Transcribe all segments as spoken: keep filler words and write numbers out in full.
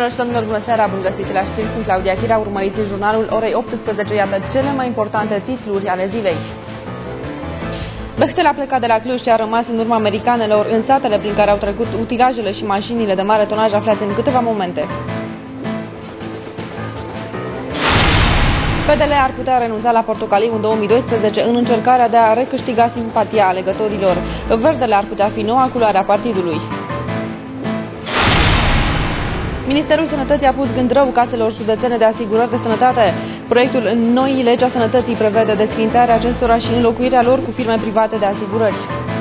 Doamnelor și domnilor, bună seara, bun găsit la știri, sunt Claudia Chira, urmăriți jurnalul orei optsprezece, iată cele mai importante titluri ale zilei. Bechtel a plecat de la Cluj și a rămas în urma americanelor în satele prin care au trecut utilajele și mașinile de mare tonaj aflați în câteva momente. P D L ar putea renunța la portocaliu în două mii doisprezece în încercarea de a recâștiga simpatia alegătorilor. Verdele ar putea fi noua culoare a partidului. Ministerul Sănătății a pus gând rău caselor județene de asigurări de sănătate. Proiectul noii legi a sănătății prevede desființarea acestora și înlocuirea lor cu firme private de asigurări.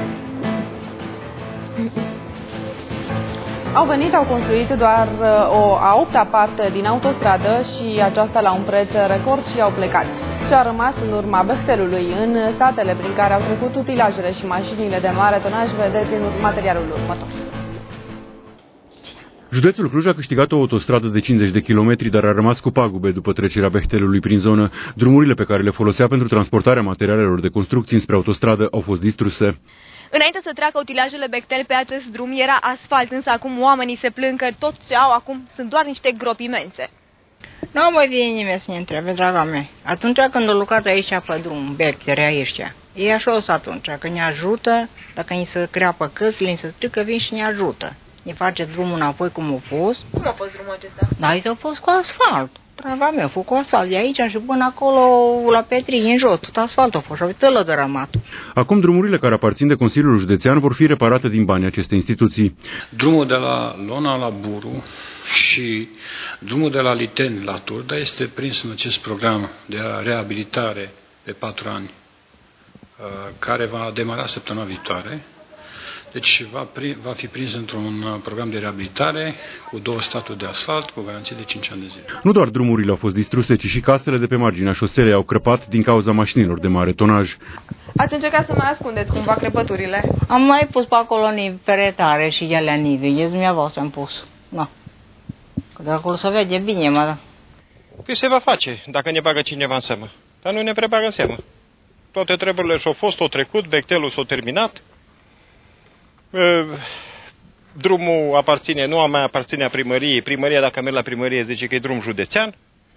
Au venit, au construit doar o a opta parte din autostradă și aceasta la un preț record și au plecat. Ce a rămas în urma Bechtelului în satele prin care au trecut utilajele și mașinile de mare tonaj, vedeți în materialul următor. Județul Cluj a câștigat o autostradă de cincizeci de kilometri, dar a rămas cu pagube după trecerea Bechtelului prin zonă. Drumurile pe care le folosea pentru transportarea materialelor de construcții spre autostradă au fost distruse. Înainte să treacă utilajele Bechtel pe acest drum era asfalt, însă acum oamenii se plâng că tot ce au acum sunt doar niște gropi imense. Nu mai vine nimeni să ne întrebe, draga mea. Atunci când au lucrat aici pe drum, Bechterii ăștia, ei așa o să atunci, că ne ajută, dacă ni se creapă căsile, ni se strică, vin și ne ajută. Ne face drumul înapoi cum a fost. Cum a fost drumul acesta? Da, aici a fost cu asfalt. Draga mea, a fost cu asfalt. De aici și până acolo, la Petrii, în jos, tot asfalt a fost și uită la dărâmat. Acum drumurile care aparțin de Consiliul Județean vor fi reparate din banii acestei instituții. Drumul de la Lona la Buru și drumul de la Liteni la Turda este prins în acest program de reabilitare de patru ani, care va demara săptămâna viitoare. Deci va, va fi prins într-un program de reabilitare cu două staturi de asfalt, cu garanție de cinci ani de zile. Nu doar drumurile au fost distruse, ci și casele de pe marginea șoselei au crăpat din cauza mașinilor de mare tonaj. Ați încercat să mai ascundeți cumva crăpăturile? Am mai pus pe acolo peretare și ele nive. Ies dumneavoastră am pus. Da. Că de acolo se vede bine, mă, da. Păi se va face, dacă ne bagă cineva în seamă. Dar nu ne prea bagă în seamă. Toate treburile și-au fost, au trecut, Bechtelul s-a terminat. Drumul aparține, nu mai aparține primăriei. Primăria, dacă merg la primărie, zice că e drum județean.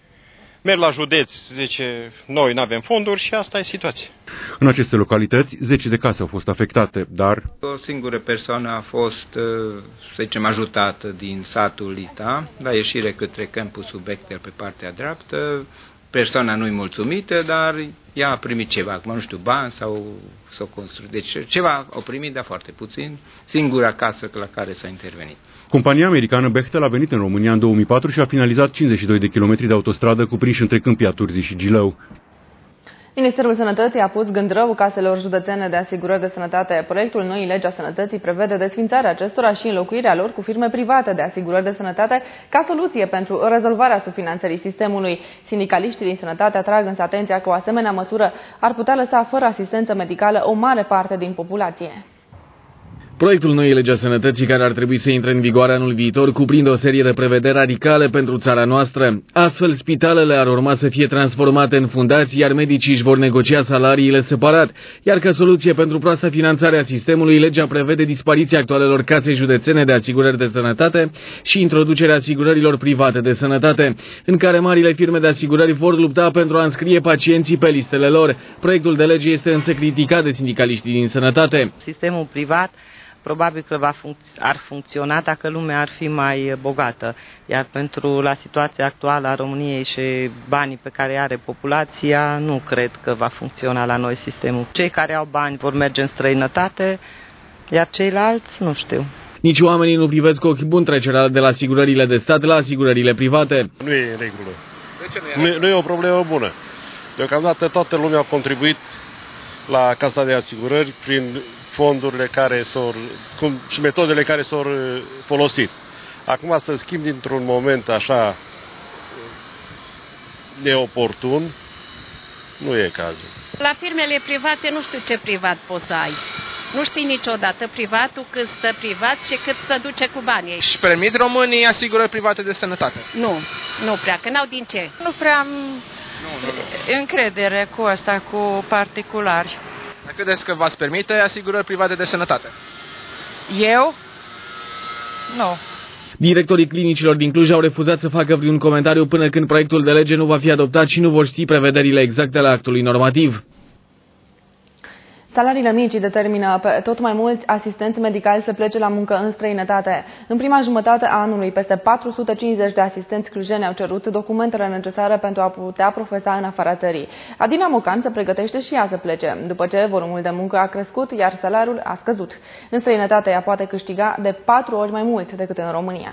Merg la județ, zice, noi nu avem fonduri și asta e situația. În aceste localități, zece de case au fost afectate, dar... O singură persoană a fost, să zicem, ajutată din satul Lita, la ieșire către campusul Bechtel pe partea dreaptă. Persoana nu-i mulțumită, dar ea a primit ceva, acum nu știu, bani sau s-o construit. Deci ceva au primit, dar foarte puțin, singura casă la care s-a intervenit. Compania americană Bechtel a venit în România în două mii patru și a finalizat cincizeci și doi de kilometri de autostradă cuprinși între Câmpia Turzii și Gilău. Ministerul Sănătății a pus gând rău caselor județene de asigurări de sănătate. Proiectul noii legi a sănătății prevede desființarea acestora și înlocuirea lor cu firme private de asigurări de sănătate ca soluție pentru rezolvarea subfinanțării sistemului. Sindicaliștii din sănătate atrag însă atenția că o asemenea măsură ar putea lăsa fără asistență medicală o mare parte din populație. Proiectul noii legi a sănătății, care ar trebui să intre în vigoare anul viitor, cuprinde o serie de prevederi radicale pentru țara noastră. Astfel, spitalele ar urma să fie transformate în fundații, iar medicii își vor negocia salariile separat. Iar ca soluție pentru proasta finanțare a sistemului, legea prevede dispariția actualelor case județene de asigurări de sănătate și introducerea asigurărilor private de sănătate, în care marile firme de asigurări vor lupta pentru a înscrie pacienții pe listele lor. Proiectul de lege este însă criticat de sindicaliștii din sănătate. Sistemul privat probabil că va func- ar funcționa dacă lumea ar fi mai bogată, iar pentru la situația actuală a României și banii pe care are populația, nu cred că va funcționa la noi sistemul. Cei care au bani vor merge în străinătate, iar ceilalți nu știu. Nici oamenii nu privesc cu ochi buni trecerea de la asigurările de stat la asigurările private. Nu e în regulă. De ce nu e? Nu, nu e o problemă bună. Deocamdată toată lumea a contribuit la Casa de Asigurări prin fondurile care s-au, și metodele care s-au folosit. Acum să schimb dintr-un moment așa neoportun, nu e cazul. La firmele private nu știu ce privat poți să ai. Nu știi niciodată privatul cât stă privat și cât se duce cu banii. Și permit românii asigurări private de sănătate? Nu, nu prea, că n-au din ce. Nu prea am nu, nu, nu. încredere cu asta, cu particulari. Dar credeți că v-ați permite asigurări private de sănătate? Eu? Nu. Directorii clinicilor din Cluj au refuzat să facă vreun comentariu până când proiectul de lege nu va fi adoptat și nu vor ști prevederile exacte ale actului normativ. Salariile mici determină pe tot mai mulți asistenți medicali să plece la muncă în străinătate. În prima jumătate a anului, peste patru sute cincizeci de asistenți clujeni au cerut documentele necesare pentru a putea profesa în afara țării. Adina Mocan se pregătește și ea să plece, după ce volumul de muncă a crescut, iar salariul a scăzut. În străinătate, ea poate câștiga de patru ori mai mult decât în România.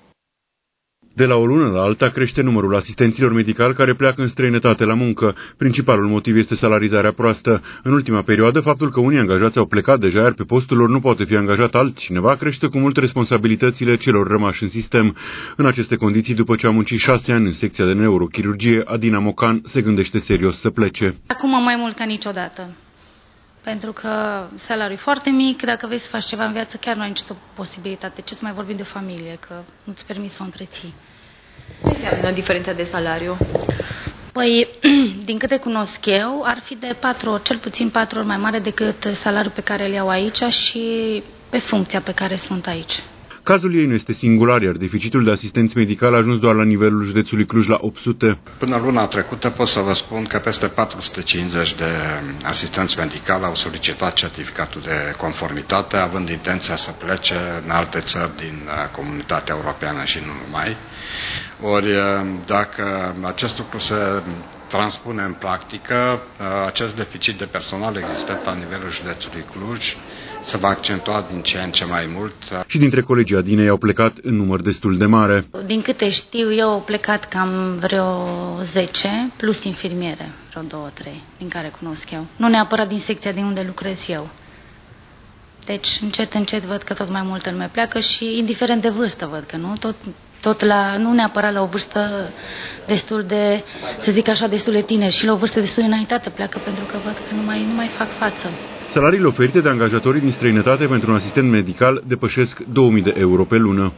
De la o lună la alta crește numărul asistenților medicali care pleacă în străinătate la muncă. Principalul motiv este salarizarea proastă. În ultima perioadă, faptul că unii angajați au plecat deja, iar pe postul lor nu poate fi angajat altcineva, crește cu mult responsabilitățile celor rămași în sistem. În aceste condiții, după ce a muncit șase ani în secția de neurochirurgie, Adina Mocan se gândește serios să plece. Acum mai mult ca niciodată. Pentru că salariul e foarte mic, dacă vrei să faci ceva în viață, chiar nu ai nicio posibilitate. Ce să mai vorbim de familie, că nu-ți permis să o întreții. Ce înseamnă diferența de salariu? Păi, din câte cunosc eu, ar fi de patru ori, cel puțin patru ori mai mare decât salariul pe care îl iau aici și pe funcția pe care sunt aici. Cazul ei nu este singular, iar deficitul de asistenți medicali a ajuns doar la nivelul județului Cluj la opt sute. Până luna trecută pot să vă spun că peste patru sute cincizeci de asistenți medicali au solicitat certificatul de conformitate, având intenția să plece în alte țări din comunitatea europeană și nu numai. Ori dacă acest lucru se transpune în practică, acest deficit de personal existent la nivelul județului Cluj se va accentua din ce în ce mai mult. Și dintre colegii Adinei au plecat în număr destul de mare. Din câte știu eu, au plecat cam vreo zece, plus infirmiere, vreo două, trei, din care cunosc eu. Nu neapărat din secția de unde lucrez eu. Deci, încet, încet văd că tot mai multă lume pleacă și, indiferent de vârstă, văd că nu, tot, tot la, nu neapărat la o vârstă destul de, să zic așa, destul de tineri, și la o vârstă destul de înaintată pleacă, pentru că văd că nu mai, nu mai fac față. Salariile oferite de angajatorii din străinătate pentru un asistent medical depășesc două mii de euro pe lună.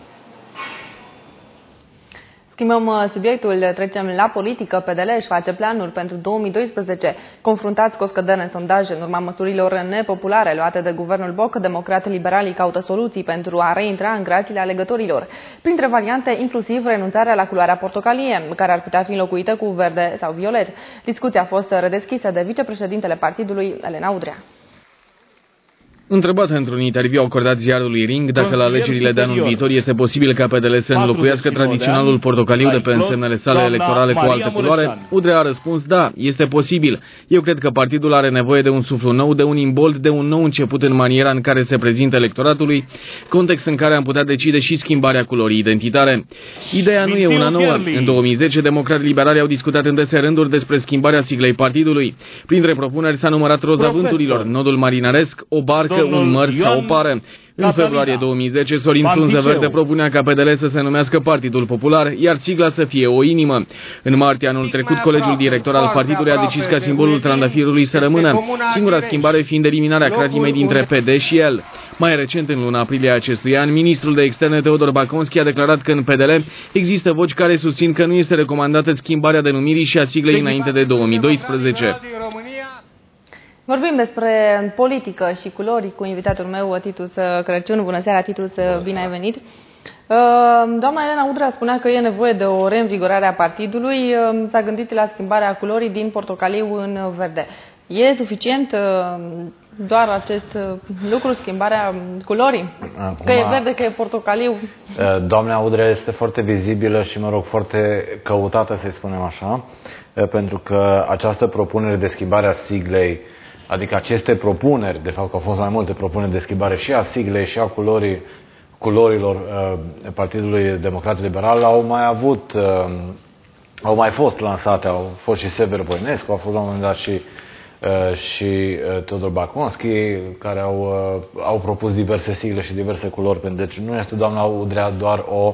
Schimbăm subiectul, trecem la politică. P D L își face planuri pentru două mii doisprezece. Confruntați cu o scădere în sondaje în urma măsurilor nepopulare luate de guvernul Boc, democrat-liberalii caută soluții pentru a reintra în grațiile alegătorilor. Printre variante, inclusiv renunțarea la culoarea portocalie, care ar putea fi înlocuită cu verde sau violet. Discuția a fost redeschisă de vicepreședintele partidului, Elena Udrea. Întrebat într-un interviu acordat ziarului Ring dacă la alegerile de anul viitor este posibil ca P D L să înlocuiască tradiționalul portocaliu de pe însemnele sale electorale cu altă culoare, Udrea a răspuns da, este posibil. Eu cred că partidul are nevoie de un suflu nou, de un imbold, de un nou început în maniera în care se prezintă electoratului, context în care am putea decide și schimbarea culorii identitare. Ideea nu e una nouă. În două mii zece, democrat-liberalii au discutat în dese rânduri despre schimbarea siglei partidului. Printre propuneri s-a numărat Roza Vânturilor, nodul marinaresc, o barcă, un măr sau o pară. În februarie două mii zece, Sorin Frunză Verde propunea ca P D L să se numească Partidul Popular, iar sigla să fie o inimă. În martie anul trecut, colegiul director al partidului a decis ca simbolul trandafirului să rămână, singura schimbare fiind eliminarea cratimei dintre P D și el. Mai recent, în luna aprilie acestui an, ministrul de externe Teodor Baconski a declarat că în P D L există voci care susțin că nu este recomandată schimbarea denumirii și a siglei înainte de două mii doisprezece. Vorbim despre politică și culori cu invitatul meu, Titus Crăciun. Bună seara, Titus, bine ai venit. Doamna Elena Udrea spunea că e nevoie de o reînvigorare a partidului. S-a gândit la schimbarea culorii din portocaliu în verde. E suficient doar acest lucru, schimbarea culorii? Acum, că e verde, că e portocaliu? Doamna Udrea este foarte vizibilă și, mă rog, foarte căutată, să-i spunem așa, pentru că această propunere de schimbare a siglei, adică aceste propuneri, de fapt că au fost mai multe propuneri de schimbare și a siglei și a culorii, culorilor uh, Partidului Democrat Liberal, au mai avut, uh, au mai fost lansate, au fost și Sever Voinescu, au fost la un moment dat și, uh, și uh, Teodor Baconski, care au, uh, au propus diverse sigle și diverse culori, deci nu este doamna Udrea doar o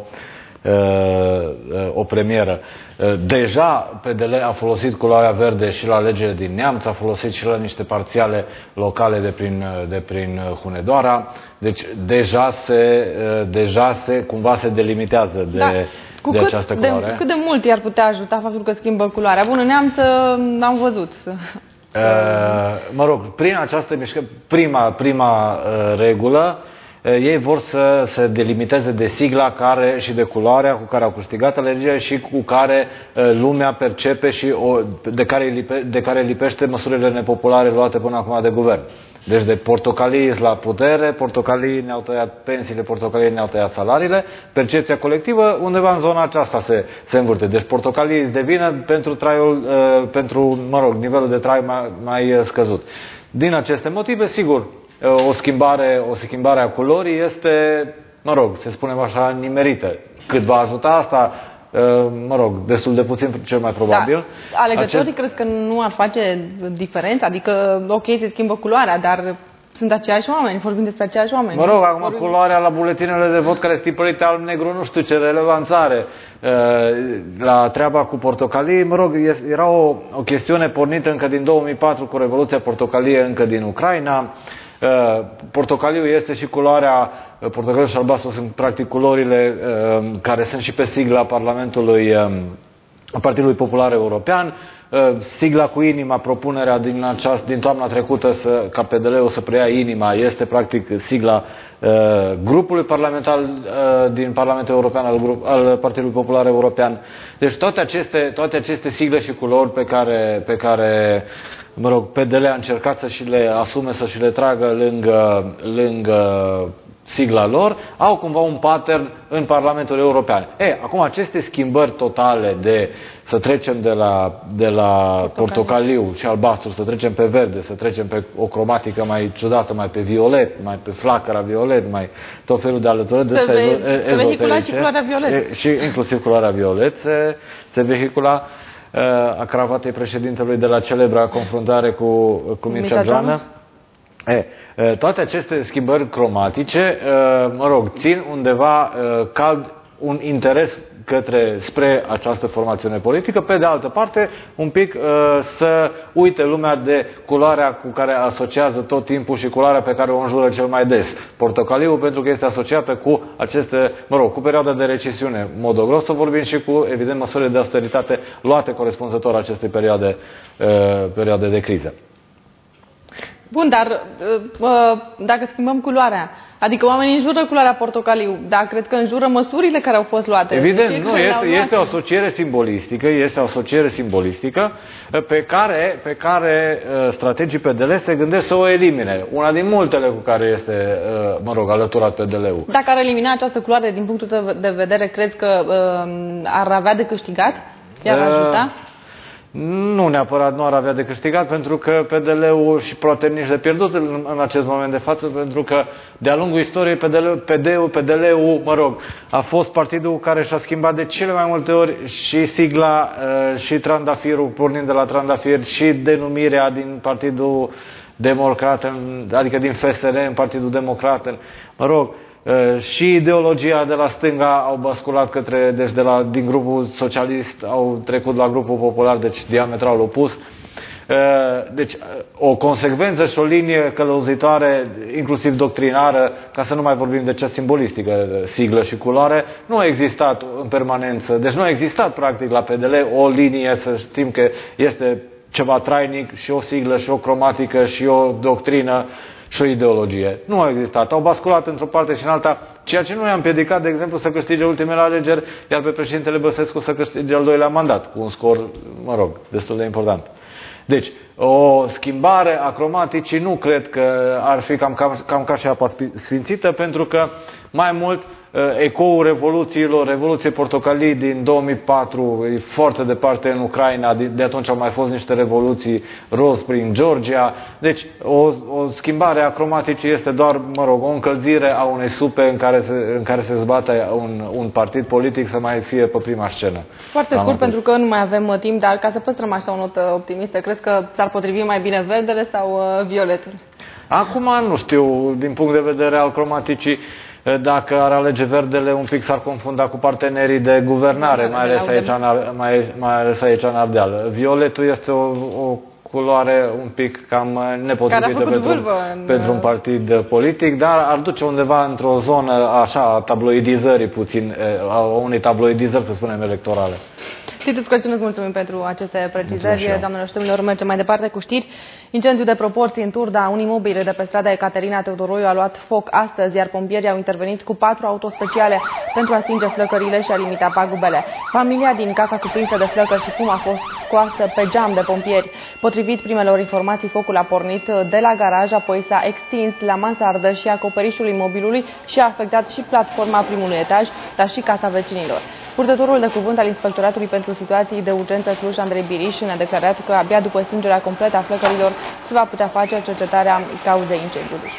o premieră. Deja P D L a folosit culoarea verde și la alegerile din Neamț, a folosit și la niște parțiale locale de prin, de prin Hunedoara, deci deja se, deja se cumva se delimitează de, da. Cu de cât această culoare. De, cât de mult i-ar putea ajuta faptul că schimbă culoarea? Bun, în Neamț am văzut. Mă rog, prin această mișcare, prima, prima regulă ei vor să se delimiteze de sigla care, și de culoarea cu care au câștigat alegerile și cu care lumea percepe și o, de, care lipe, de care lipește măsurile nepopulare luate până acum de guvern. Deci de portocalii la putere, portocalii ne-au tăiat pensiile, portocalii ne-au tăiat salariile, percepția colectivă undeva în zona aceasta se, se învârte. Deci portocalii îți devină pentru, traiul, pentru mă rog, nivelul de trai mai, mai scăzut. Din aceste motive, sigur, o schimbare, o schimbare a culorii este, mă rog, să spunem așa, nimerită. Cât va ajuta asta, mă rog, destul de puțin, cel mai probabil. Da. Alegătorii Acest... cred că nu ar face diferența? Adică, ok, se schimbă culoarea, dar sunt aceiași oameni, vorbim despre aceiași oameni. Mă rog, acum vorbim... culoarea la buletinele de vot care sunt tipărite alb-negru, nu știu ce relevanță are. La treaba cu portocalii, mă rog, era o, o chestiune pornită încă din două mii patru cu Revoluția Portocalie încă din Ucraina. Portocaliu este și culoarea, portocaliu și albastru sunt practic culorile care sunt și pe sigla Parlamentului, Partidului Popular European. Sigla cu inima, propunerea din, aceast, din toamna trecută să, ca P D L-ul să preia inima, este practic sigla uh, grupului parlamentar uh, din Parlamentul European al, grup, al Partidului Popular European. Deci toate aceste, toate aceste sigle și culori pe care, pe care mă rog, P D L a încercat să și le asume, să și le tragă lângă, lângă sigla lor, au cumva un pattern în Parlamentul European. E, acum aceste schimbări totale de să trecem de la, de la portocaliu și albastru, să trecem pe verde, să trecem pe o cromatică mai ciudată, mai pe violet, mai pe flacăra violet, mai tot felul de alăturări de astea ezoterice. Se vehicula și culoarea violet. E, și inclusiv culoarea violet se, se vehicula uh, a cravatei președintelui de la celebra confruntare cu, cu Mircea Joană. E, toate aceste schimbări cromatice, mă rog, țin undeva cald un interes către, spre această formațiune politică. Pe de altă parte, un pic să uite lumea de culoarea cu care asociază tot timpul și culoarea pe care o înjură cel mai des. Portocaliu, pentru că este asociată cu aceste, mă rog, cu perioada de recesiune modogros, să vorbim și cu, evident, măsurile de austeritate luate corespunzător acestei perioade, perioade de criză. Bun, dar dacă schimbăm culoarea, adică oamenii înjură culoarea portocaliu, dar cred că înjură măsurile care au fost luate. Evident, nu, este, este o asociere simbolistică, este o asociere simbolistică pe care, pe care strategii P D L se gândesc să o elimine. Una din multele cu care este, mă rog, alăturat P D L-ul. Dacă ar elimina această culoare, din punctul tău de vedere, crezi că ar avea de câștigat? I-ar ajuta? Nu neapărat nu ar avea de câștigat, pentru că P D L-ul și poate nici de pierdut în, în acest moment de față, pentru că de-a lungul istoriei P D L-ul, P D L-ul, P D L-ul, mă rog, a fost partidul care și-a schimbat de cele mai multe ori și sigla și trandafirul, pornind de la trandafir, și denumirea din Partidul Democrat, adică din F S R în Partidul Democrat, mă rog, și ideologia de la stânga au basculat către, deci de la, din grupul socialist au trecut la grupul popular, deci diametral opus. Deci o consecvență și o linie călăuzitoare, inclusiv doctrinară, ca să nu mai vorbim de cea simbolistică, siglă și culoare, nu a existat în permanență. Deci nu a existat practic la P D L o linie, să știm că este ceva trainic, și o siglă și o cromatică și o doctrină și o ideologie. Nu au existat. Au basculat într-o parte și în alta, ceea ce nu i-a împiedicat, de exemplu, să câștige ultimele alegeri, iar pe președintele Băsescu să câștige al doilea mandat, cu un scor, mă rog, destul de important. Deci, o schimbare a cromaticii nu cred că ar fi cam, cam, cam ca și apa sfințită, pentru că mai mult ecoul revoluțiilor, Revoluției Portocalii din două mii patru, e foarte departe în Ucraina, de atunci au mai fost niște revoluții roz prin Georgia. Deci o, o schimbare a cromaticii este doar, mă rog, o încălzire a unei supe în care se, în care se zbate un, un partid politic să mai fie pe prima scenă. Foarte scurt, atât. Pentru că nu mai avem timp, dar ca să păstrăm așa o notă optimistă, crezi că s-ar potrivi mai bine verdele sau uh, violetul? Acum nu știu, din punct de vedere al cromaticii, dacă ar alege verdele, un pic s-ar confunda cu partenerii de guvernare, mai ales aici în, mai, mai ales aici în Ardeal. Violetul este o, o culoare un pic cam nepotrivită pentru, în... pentru un partid politic, dar ar duce undeva într-o zonă așa, tabloidizării puțin, a unei tabloidizări, să spunem, electorale. Titus Crăciun, îți mulțumim pentru aceste precizări. Doamnelor și domnilor, mergem mai departe cu știri. Incendiu de proporții în Turda, un imobil de pe strada Ecaterina Teodoroiu a luat foc astăzi, iar pompierii au intervenit cu patru autospeciale pentru a stinge flăcările și a limita pagubele. Familia din casa cuprinsă de flăcări și fum a fost scoasă pe geam de pompieri. Potrivit primelor informații, focul a pornit de la garaj, apoi s-a extins la mansardă și acoperișul imobilului și a afectat și platforma primului etaj, dar și casa vecinilor. Purtătorul de cuvânt al Inspectoratului pentru Situații de Urgență Cluj, Andrei Biriș, ne-a declarat că abia după stingerea completă a flăcărilor se va putea face cercetarea cauzei incendiului.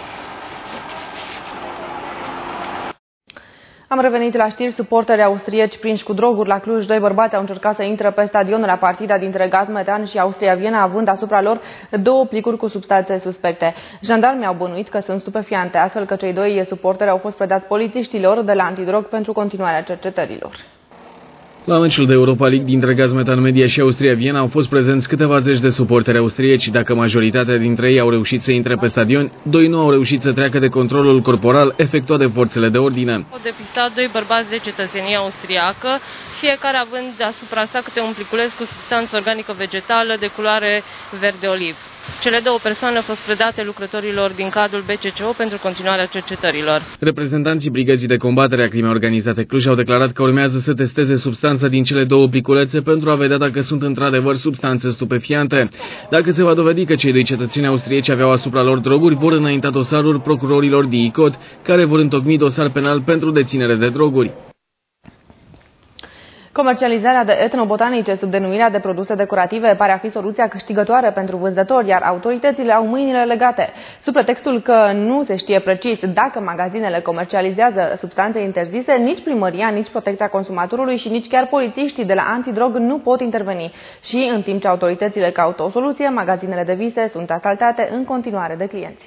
Am revenit la știri. Suporteri austrieci prinși cu droguri la Cluj. Doi bărbați au încercat să intre pe stadion la partida dintre Gaz Metan și Austria Viena, având asupra lor două plicuri cu substanțe suspecte. Jandarmii au bănuit că sunt stupefiante, astfel că cei doi suporteri au fost predați polițiștilor de la antidrog pentru continuarea cercetărilor. La meciul de Europa League dintre Gaz Metan Media și Austria Viena au fost prezenți câteva zeci de suporteri austrieci. Dacă majoritatea dintre ei au reușit să intre pe stadion, doi nu au reușit să treacă de controlul corporal efectuat de forțele de ordine. Au depistat doi bărbați de cetățenie austriacă, fiecare având asupra sa câte un pliculeț cu substanță organică vegetală de culoare verde-oliv. Cele două persoane au fost predate lucrătorilor din cadrul B C C O pentru continuarea cercetărilor. Reprezentanții Brigăzii de Combatere a Crimei Organizate Cluj au declarat că urmează să testeze substanța din cele două pliculețe pentru a vedea dacă sunt într-adevăr substanțe stupefiante. Dacă se va dovedi că cei doi cetățeni austrieci aveau asupra lor droguri, vor înainta dosarul procurorilor D I C O T, care vor întocmi dosar penal pentru deținere de droguri. Comercializarea de etnobotanice sub denumirea de produse decorative pare a fi soluția câștigătoare pentru vânzători, iar autoritățile au mâinile legate. Sub pretextul că nu se știe precis dacă magazinele comercializează substanțe interzise, nici primăria, nici protecția consumatorului și nici chiar polițiștii de la antidrog nu pot interveni. Și în timp ce autoritățile caută o soluție, magazinele de vise sunt asaltate în continuare de clienți.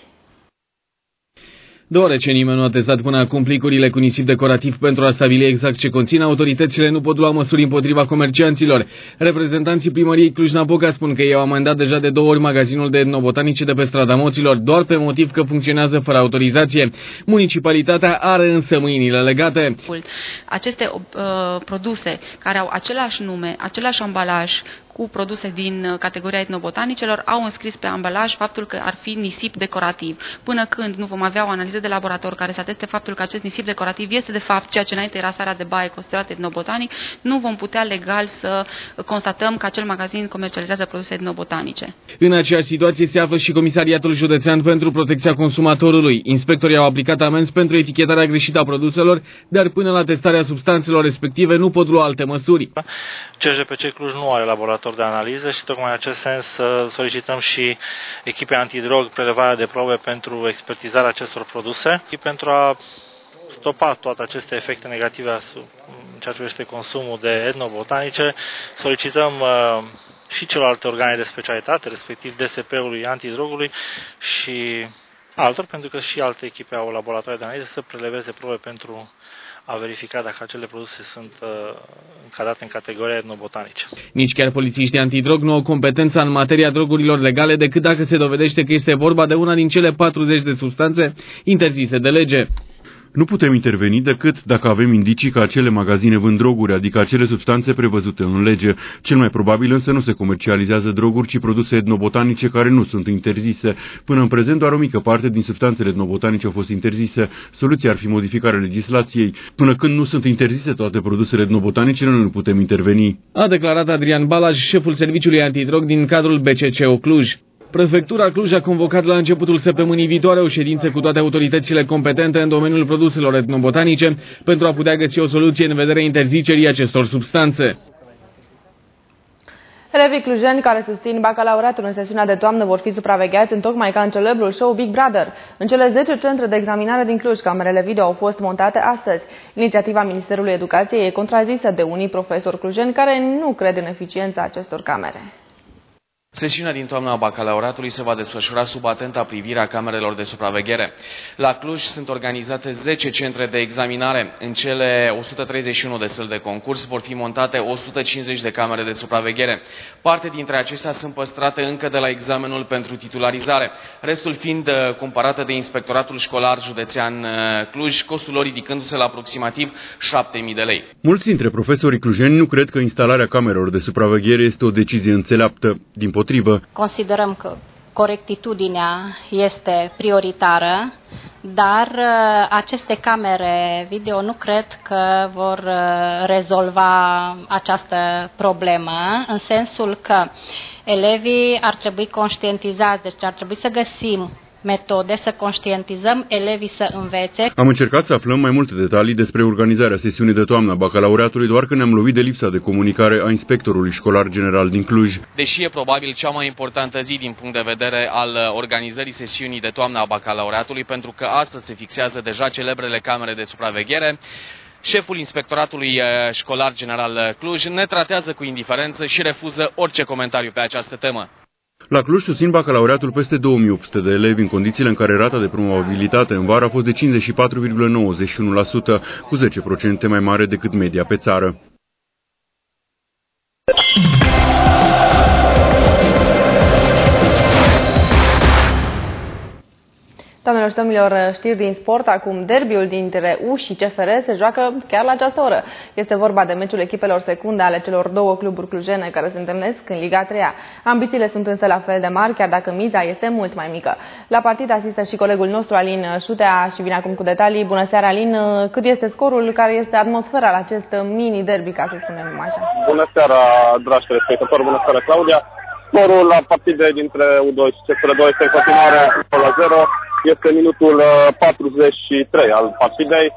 Deoarece nimeni nu a testat până acum plicurile cu nisip decorativ pentru a stabili exact ce conțin, autoritățile nu pot lua măsuri împotriva comercianților. Reprezentanții primăriei Cluj-Napoca spun că ei au amendat deja de două ori magazinul de etnobotanice de pe strada Moților, doar pe motiv că funcționează fără autorizație. Municipalitatea are însă mâinile legate. Aceste uh, produse care au același nume, același ambalaj, cu produse din categoria etnobotanicelor, au înscris pe ambalaj faptul că ar fi nisip decorativ. Până când nu vom avea o analiză de laborator care să ateste faptul că acest nisip decorativ este de fapt ceea ce înainte era sarea de baie considerat etnobotanic, nu vom putea legal să constatăm că acel magazin comercializează produse etnobotanice. În aceeași situație se află și Comisariatul Județean pentru Protecția Consumatorului. Inspectorii au aplicat amenzi pentru etichetarea greșită a produselor, dar până la testarea substanțelor respective nu pot lua alte măsuri. C J P C Cluj nu are laborator de analiză și tocmai în acest sens solicităm și echipe antidrog prelevarea de probe pentru expertizarea acestor produse și pentru a stopa toate aceste efecte negative în ceea ce privește consumul de etnobotanice. Solicităm uh, și celelalte organe de specialitate, respectiv D S P-ului, antidrogului și altor, pentru că și alte echipe au laboratoare de analiză, să preleveze probe pentru a verifica dacă acele produse sunt uh, încadrate în categoria etnobotanice. Nici chiar polițiștii antidrog nu au competența în materia drogurilor legale decât dacă se dovedește că este vorba de una din cele patruzeci de substanțe interzise de lege. Nu putem interveni decât dacă avem indicii că acele magazine vând droguri, adică acele substanțe prevăzute în lege. Cel mai probabil însă nu se comercializează droguri, ci produse etnobotanice care nu sunt interzise. Până în prezent, doar o mică parte din substanțele etnobotanice au fost interzise. Soluția ar fi modificarea legislației. Până când nu sunt interzise toate produsele etnobotanice, noi nu putem interveni. A declarat Adrian Balaj, șeful serviciului antidrog din cadrul B C C O Cluj. Prefectura Cluj a convocat la începutul săptămânii viitoare o ședință cu toate autoritățile competente în domeniul produselor etnobotanice pentru a putea găsi o soluție în vederea interzicerii acestor substanțe. Elevii clujeni care susțin bacalaureatul în sesiunea de toamnă vor fi supravegheați întocmai ca în celebrul show Big Brother. În cele zece centre de examinare din Cluj, camerele video au fost montate astăzi. Inițiativa Ministerului Educației e contrazisă de unii profesori clujeni care nu cred în eficiența acestor camere. Sesiunea din toamna bacalaureatului se va desfășura sub atenta privire a camerelor de supraveghere. La Cluj sunt organizate zece centre de examinare. În cele o sută treizeci și unu de săli de concurs vor fi montate o sută cincizeci de camere de supraveghere. Parte dintre acestea sunt păstrate încă de la examenul pentru titularizare, restul fiind cumpărate de Inspectoratul Școlar Județean Cluj, costul lor ridicându-se la aproximativ șapte mii de lei. Mulți dintre profesorii clujeni nu cred că instalarea camerelor de supraveghere este o decizie înțeleaptă. Din potrivă, considerăm că corectitudinea este prioritară, dar aceste camere video nu cred că vor rezolva această problemă, în sensul că elevii ar trebui conștientizați, deci ar trebui să găsim metode, să conștientizăm elevii să învețe. Am încercat să aflăm mai multe detalii despre organizarea sesiunii de toamnă a bacalaureatului, doar că ne-am lovit de lipsa de comunicare a inspectorului școlar general din Cluj. Deși e probabil cea mai importantă zi din punct de vedere al organizării sesiunii de toamnă a bacalaureatului, pentru că astăzi se fixează deja celebrele camere de supraveghere, șeful Inspectoratului Școlar General Cluj ne tratează cu indiferență și refuză orice comentariu pe această temă. La Cluj susțin bacalaureatul peste două mii opt sute de elevi, în condițiile în care rata de promovabilitate în vară a fost de cincizeci și patru virgulă nouăzeci și unu la sută, cu zece la sută mai mare decât media pe țară. Doamnelor și domnilor, știri din sport, acum derbiul dintre U și C F R se joacă chiar la această oră. Este vorba de meciul echipelor secunde ale celor două cluburi clujene care se întâlnesc în Liga a treia. Ambițiile sunt însă la fel de mari, chiar dacă miza este mult mai mică. La partid asistă și colegul nostru, Alin Șutea, și vine acum cu detalii. Bună seara, Alin! Cât este scorul, care este atmosfera la acest mini-derby, ca să spunem așa? Bună seara, dragi telespectatori, bună seara, Claudia! Scorul la partide dintre U doi și C F R doi este în continuare unu la zero. Este minutul patruzeci și trei al partidei.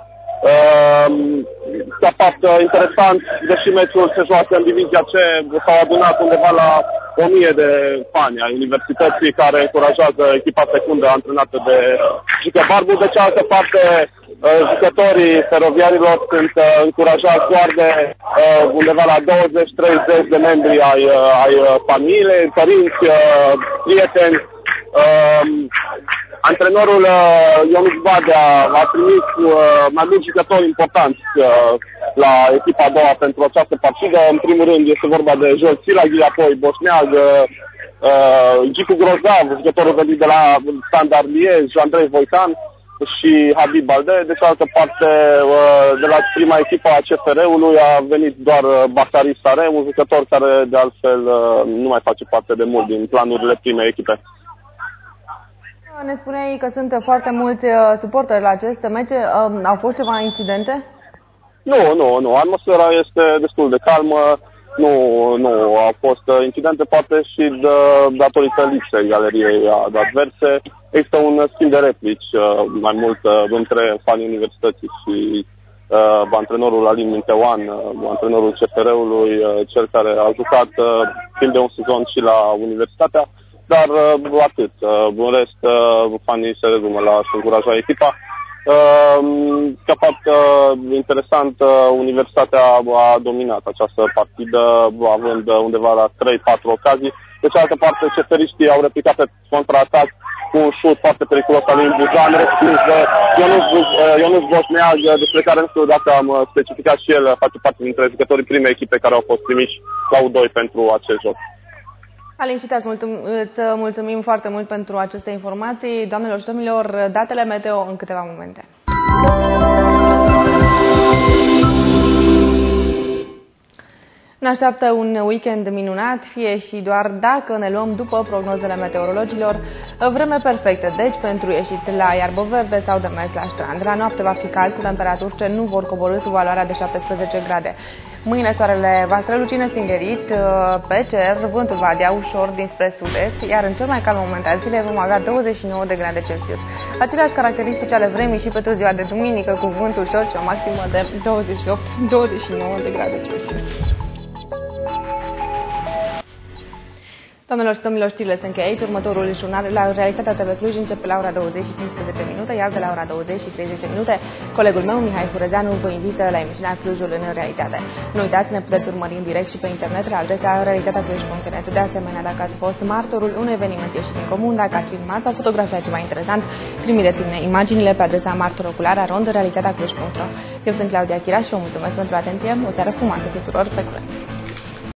S-a fost interesant, deși meciul se joacă în divizia C, s-au adunat undeva la o mie de fani ai universității care încurajează echipa secundă antrenată de Gică Barbu. De cealaltă parte, jucătorii feroviarilor sunt încurajați doar de undeva la douăzeci treizeci de membri ai, ai familiei, părinți, prieteni. Antrenorul Ionuț Badea a trimis mai mulți jucători importanți la echipa a doua pentru această partidă. În primul rând este vorba de George Silaghi, apoi Boșneag, Gicu Grozav, jucătorul venit de la Standard Liege, Andrei Voitan și Habib Balde. De cealaltă parte, de la prima echipă a C F R-ului a venit doar Bacari Sare, un jucător care de altfel nu mai face parte de mult din planurile primei echipe. Ne spuneai că sunt foarte mulți suporteri la acest meci. Au fost ceva incidente? Nu, nu, nu. Atmosfera este destul de calmă. Nu, nu au fost incidente, poate și de, datorită lipsei galeriei adverse. Există un schimb de replici mai mult între fanii universității și uh, antrenorul Alin Minteoan, uh, antrenorul C F R-ului, uh, cel care a jucat uh, timp de un sezon și la Universitatea. Dar uh, atât. Uh, în rest, uh, fanii se rezumă la a-și încuraja echipa. Uh, ca fapt uh, interesant, uh, Universitatea a dominat această partidă, având undeva la trei patru ocazii. De cealaltă parte, ceferiștii au replicat pe contraatac cu un șut foarte periculos al lui Buzan, respins de Ionuț Boșneag, despre care nu știu dacă am specificat și el, face parte dintre jucătorii primei echipe care au fost trimiși la U doi pentru acest joc. Alin, și îți mulțumim foarte mult pentru aceste informații. Doamnelor și domnilor, datele meteo în câteva momente. Ne așteaptă un weekend minunat, fie și doar dacă ne luăm după prognozele meteorologilor, vreme perfectă, deci pentru ieșit la iarbă verde sau de mers la strand. La noapte va fi cald, cu temperaturi ce nu vor coborî sub valoarea de șaptesprezece grade. Mâine soarele va străluci nestingerit pe cer, vântul va adia ușor dinspre sud-est, iar în cel mai cald moment al zilei vom avea douăzeci și nouă de grade Celsius. Aceleași caracteristici ale vremii și pentru ziua de duminică, cu vânt ușor și o maximă de douăzeci și opt douăzeci și nouă de grade Celsius. Doamnelor și domnilor, știrile se încheie aici. Următorul jurnal la Realitatea T V Cluj începe la ora douăzeci și cincisprezece minute, iar de la ora douăzeci și treizeci minute, colegul meu, Mihai Hurezeanu, vă invită la emisiunea Clujul în Realitate. Nu uitați, ne puteți urmări în direct și pe internet la adresa realitatea cluj punct net. De asemenea, dacă ați fost martorul unui eveniment ieșit din comun, dacă ați filmat sau fotografiat ceva interesant, trimiteți-ne imaginile pe adresa martorocular@rond realitatea cluj punct ro. Eu sunt Claudia Chiraș și vă mulțumesc pentru atenție. O seară frumoasă tuturor, pe curând!